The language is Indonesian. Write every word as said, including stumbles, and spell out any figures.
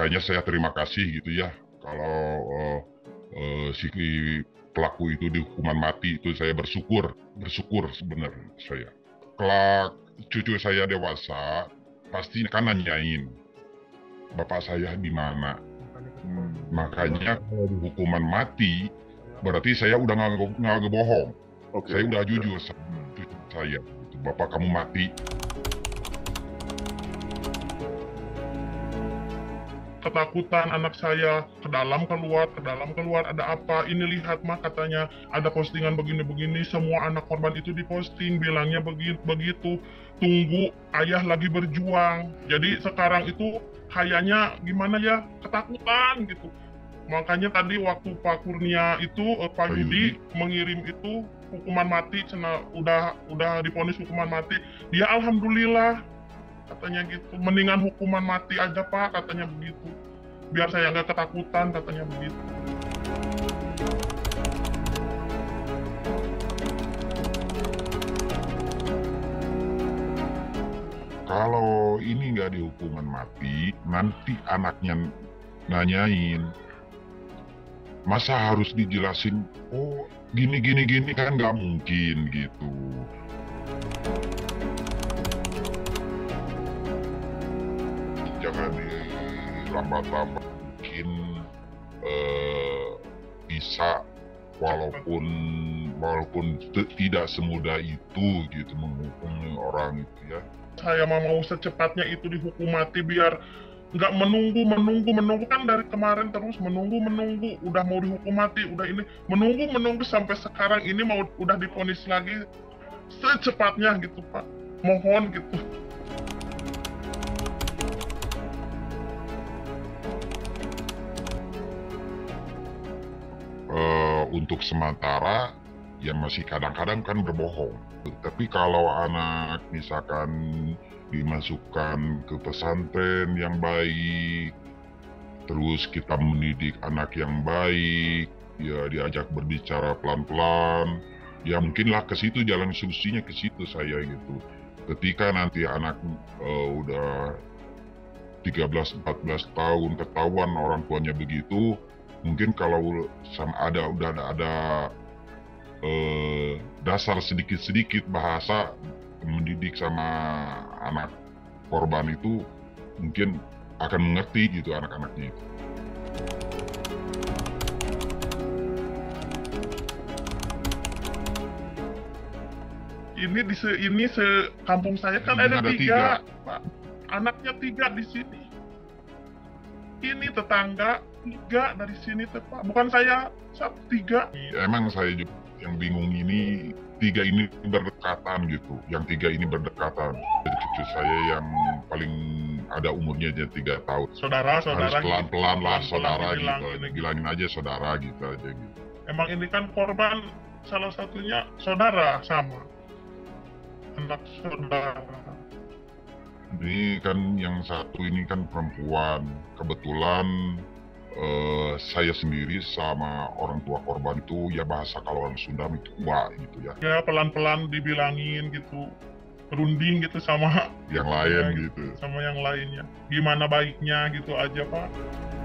makanya saya terima kasih gitu ya kalau uh, uh, si pelaku itu dihukuman mati. Itu saya bersyukur, bersyukur sebenarnya saya. Kelak cucu saya dewasa pasti kan nanyain bapak saya di mana. Hmm, makanya kalau hukuman mati berarti saya udah nggak nggak ngebohong. Okay. Saya udah jujur sama cucu saya. Bapak kamu mati. Ketakutan anak saya, ke dalam keluar, ke dalam keluar, ada apa? Ini lihat mah katanya ada postingan begini-begini, semua anak korban itu diposting, bilangnya begitu, begitu. Tunggu, ayah lagi berjuang. Jadi sekarang itu kayaknya gimana ya, ketakutan gitu. Makanya tadi waktu Pak Kurnia itu, eh, Pak Yudi mengirim itu hukuman mati, cena, udah udah diponis hukuman mati, dia alhamdulillah. Katanya gitu, mendingan hukuman mati aja Pak, katanya begitu, biar saya nggak ketakutan, katanya begitu. Kalau ini nggak dihukuman mati, nanti anaknya nanyain, masa harus dijelasin, oh gini gini gini, kan nggak mungkin gitu. Jangan dilambat-lambat, mungkin eh, bisa walaupun walaupun tidak semudah itu gitu menghukum orang itu ya. Saya mau secepatnya itu dihukum mati biar nggak menunggu menunggu menunggu kan dari kemarin terus menunggu menunggu, udah mau dihukum mati, udah ini menunggu menunggu sampai sekarang ini mau udah divonis lagi, secepatnya gitu Pak, mohon gitu. Uh, untuk sementara ya masih kadang-kadang kan berbohong. Tapi kalau anak misalkan dimasukkan ke pesantren yang baik, terus kita mendidik anak yang baik, ya diajak berbicara pelan-pelan, ya mungkinlah ke situ jalan solusinya, ke situ saya gitu. Ketika nanti anak uh, udah tiga belas empat belas tahun ketahuan orang tuanya begitu, mungkin kalau sama ada udah ada, ada eh, dasar sedikit-sedikit bahasa mendidik sama anak korban itu, mungkin akan mengerti gitu anak-anaknya itu. Ini di se ini se kampung saya kan ada, ada tiga, tiga, Pak. Anaknya tiga di sini. Ini tetangga tiga dari sini tuh Pak, bukan saya, satu tiga. Ya, emang saya juga yang bingung ini, tiga ini berdekatan gitu, yang tiga ini berdekatan. Jadi cucu saya yang paling ada umurnya aja tiga tahun. Saudara, saudara. Harus pelan-pelan lah, pelan, saudara bilang, gitu, ini, bilangin aja saudara gitu aja gitu. Emang ini kan korban salah satunya saudara sama, anak saudara. Ini kan yang satu ini kan perempuan, kebetulan uh, saya sendiri sama orang tua korban itu ya bahasa kalau orang Sunda itu tua gitu ya. Ya pelan-pelan dibilangin gitu, runding gitu sama yang lain gitu. Sama yang lainnya. Gimana baiknya gitu aja Pak.